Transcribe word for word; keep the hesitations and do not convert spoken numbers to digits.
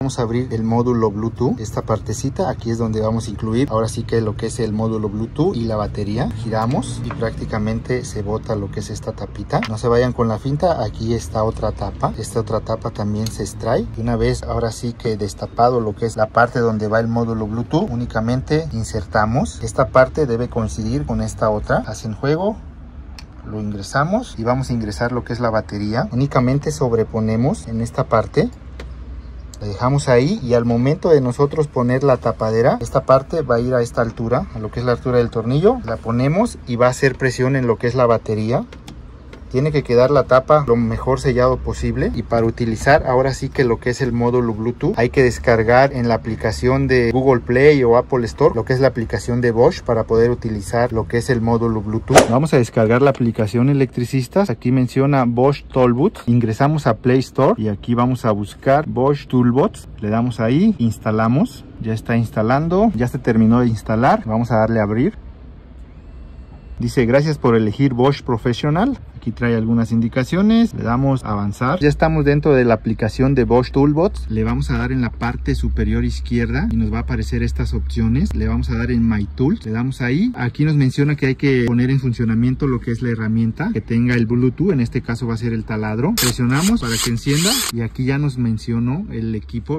Vamos a abrir el módulo Bluetooth, esta partecita, aquí es donde vamos a incluir ahora sí que lo que es el módulo Bluetooth y la batería. Giramos y prácticamente se bota lo que es esta tapita. No se vayan con la finta, aquí está otra tapa. Esta otra tapa también se extrae. Y una vez ahora sí que destapado lo que es la parte donde va el módulo Bluetooth, únicamente insertamos. Esta parte debe coincidir con esta otra. Hacen juego. Lo ingresamos y vamos a ingresar lo que es la batería. Únicamente sobreponemos en esta parte. La dejamos ahí y al momento de nosotros poner la tapadera, esta parte va a ir a esta altura, a lo que es la altura del tornillo. La ponemos y va a hacer presión en lo que es la batería. Tiene que quedar la tapa lo mejor sellado posible. Y para utilizar ahora sí que lo que es el módulo Bluetooth, hay que descargar en la aplicación de Google Play o Apple Store lo que es la aplicación de Bosch para poder utilizar lo que es el módulo Bluetooth. Vamos a descargar la aplicación electricistas. Aquí menciona Bosch Toolbox. Ingresamos a Play Store y aquí vamos a buscar Bosch Toolbox. Le damos ahí, instalamos. Ya está instalando, ya se terminó de instalar. Vamos a darle a abrir. Dice gracias por elegir Bosch Professional. Aquí trae algunas indicaciones. Le damos a avanzar. Ya estamos dentro de la aplicación de Bosch Toolbox. Le vamos a dar en la parte superior izquierda y nos va a aparecer estas opciones. Le vamos a dar en My Tools. Le damos ahí. Aquí nos menciona que hay que poner en funcionamiento lo que es la herramienta que tenga el Bluetooth. En este caso va a ser el taladro. Presionamos para que encienda y aquí ya nos mencionó el equipo.